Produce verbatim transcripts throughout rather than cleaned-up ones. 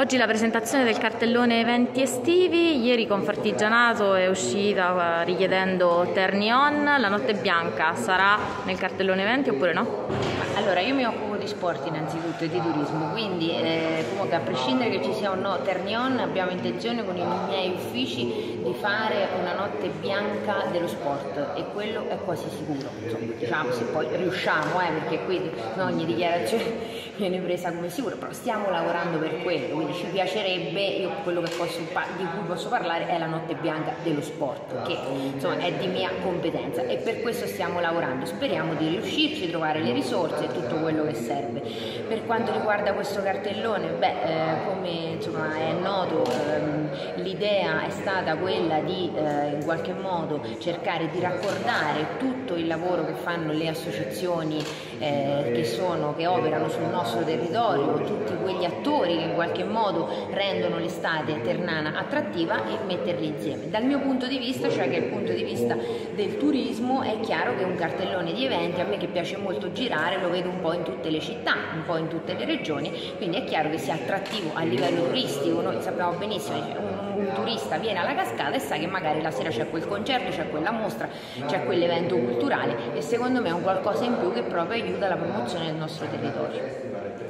Oggi la presentazione del cartellone eventi estivi, ieri Confartigianato è uscita richiedendo Terni On, la notte bianca sarà nel cartellone eventi oppure no? Allora, io mi occupo di sport innanzitutto e di turismo, quindi eh, comunque a prescindere che ci sia o no Terni On, abbiamo intenzione con i miei uffici di fare una notte bianca dello sport e quello è quasi sicuro, insomma, diciamo, se poi riusciamo, eh, perché qui no, ogni dichiarazione viene presa come sicuro, però stiamo lavorando per quello, quindi ci piacerebbe, io quello che posso, di cui posso parlare è la notte bianca dello sport, che insomma è di mia competenza e per questo stiamo lavorando, speriamo di riuscirci, trovare le risorse e tutto quello che serve. Per quanto riguarda questo cartellone, beh, eh, come insomma è noto, ehm, l'idea è stata quella di eh, in qualche modo cercare di raccordare tutto il lavoro che fanno le associazioni eh, che, sono, che operano sul nostro territorio, tutti quegli attori che in qualche modo rendono l'estate ternana attrattiva e metterli insieme. Dal mio punto di vista, cioè che è il punto di vista del turismo, è chiaro che un cartellone di eventi, a me che piace molto girare, lo vedo un po' in tutte le città, un po' in tutte le regioni, quindi è chiaro che sia attrattivo a livello turistico. Noi sappiamo benissimo che un, un turista viene alla Cascata e sa che magari la sera c'è quel concerto, c'è quella mostra, c'è quell'evento culturale e secondo me è un qualcosa in più che proprio aiuta la promozione del nostro territorio.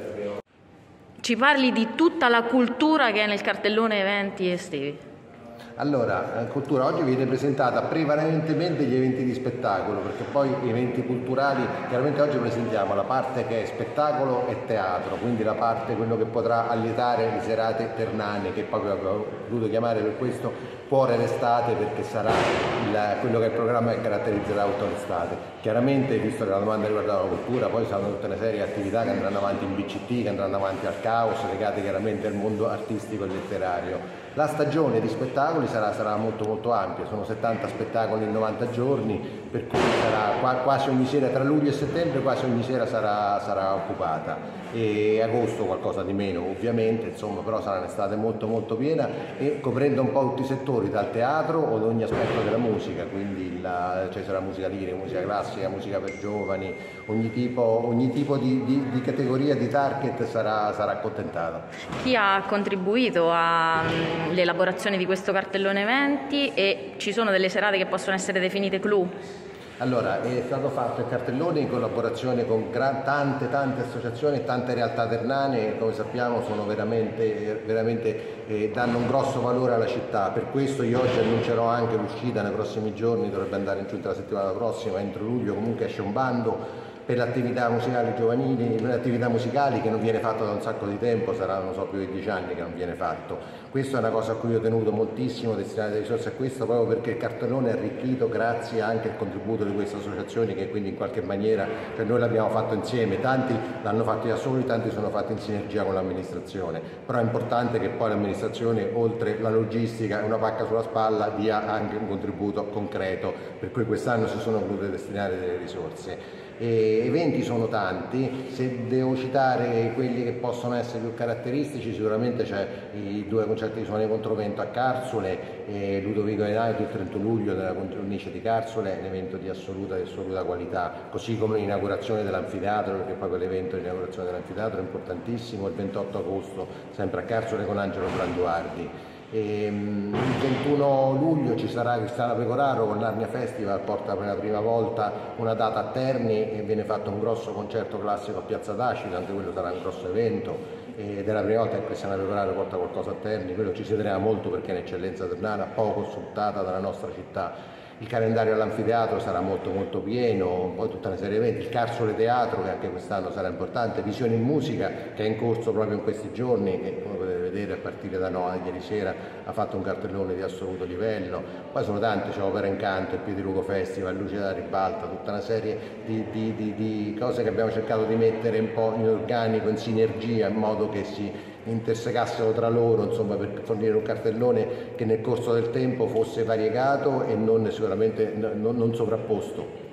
Ci parli di tutta la cultura che è nel cartellone eventi estivi. Allora, cultura oggi viene presentata prevalentemente gli eventi di spettacolo, perché poi gli eventi culturali, chiaramente oggi presentiamo la parte che è spettacolo e teatro, quindi la parte, quello che potrà allietare le serate ternane, che poi abbiamo voluto chiamare per questo Cuore d'estate, perché sarà il, quello che è il programma che caratterizzerà tutta l'estate. Chiaramente, visto che la domanda riguardava la cultura, poi saranno tutta una serie di attività che andranno avanti in B C T, che andranno avanti al caos, legate chiaramente al mondo artistico e letterario. La stagione di spettacoli sarà, sarà molto molto ampia, sono settanta spettacoli in novanta giorni, per cui sarà quasi ogni sera, tra luglio e settembre quasi ogni sera sarà, sarà occupata, e agosto qualcosa di meno ovviamente, insomma, però sarà un'estate molto molto piena e coprendo un po' tutti i settori, dal teatro o ad ogni aspetto della musica, quindi la, cioè sarà musica lirica, musica classica, musica per giovani, ogni tipo, ogni tipo di, di, di categoria, di target sarà, sarà accontentata. Chi ha contribuito all'elaborazione di questo cartellone eventi e ci sono delle serate che possono essere definite clou? Allora, è stato fatto il cartellone in collaborazione con gran, tante tante associazioni e tante realtà ternane, come sappiamo sono veramente, veramente eh, danno un grosso valore alla città. Per questo io oggi annuncerò anche l'uscita nei prossimi giorni, dovrebbe andare in giunta la settimana prossima, entro luglio comunque esce un bando per le attività musicali giovanili, per le attività musicali che non viene fatto da un sacco di tempo, saranno non so più di dieci anni che non viene fatto. Questa è una cosa a cui ho tenuto moltissimo, destinare delle risorse a questo, proprio perché il cartellone è arricchito grazie anche al contributo di queste associazioni che quindi in qualche maniera, cioè noi l'abbiamo fatto insieme, tanti l'hanno fatto da soli, tanti sono fatti in sinergia con l'amministrazione, però è importante che poi l'amministrazione, oltre la logistica e una pacca sulla spalla, dia anche un contributo concreto, per cui quest'anno si sono volute destinare delle risorse. E eventi sono tanti, se devo citare quelli che possono essere più caratteristici sicuramente c'è i due concerti di suoni controvento a Carsole, e Ludovico Einaudi il trentuno luglio nella Cornice di Carsole, un evento di assoluta e assoluta qualità, così come l'inaugurazione dell'anfiteatro, perché poi quell'evento di inaugurazione dell'anfiteatro è importantissimo, il ventotto agosto sempre a Carsole con Angelo Branduardi. E, um, il ventuno luglio ci sarà Cristiana Pecoraro con l'Arnia Festival, porta per la prima volta una data a Terni e viene fatto un grosso concerto classico a Piazza Tacita, anche quello sarà un grosso evento ed è la prima volta che Cristiana Pecoraro porta qualcosa a Terni, quello ci si vedrà molto perché è un'eccellenza ternana poco sfruttata dalla nostra città. Il calendario all'anfiteatro sarà molto molto pieno, poi tutta una serie di eventi, il Carsole Teatro che anche quest'anno sarà importante, Visione in Musica che è in corso proprio in questi giorni e come potete vedere a partire da no, ieri sera ha fatto un cartellone di assoluto livello, poi sono tanti, c'è Opera Incanto, il Piedilugo Festival, Luce da ribalta, tutta una serie di, di, di, di cose che abbiamo cercato di mettere un po' in organico, in sinergia, in modo che si intersecassero tra loro, insomma, per fornire un cartellone che nel corso del tempo fosse variegato e non sicuramente non, non sovrapposto.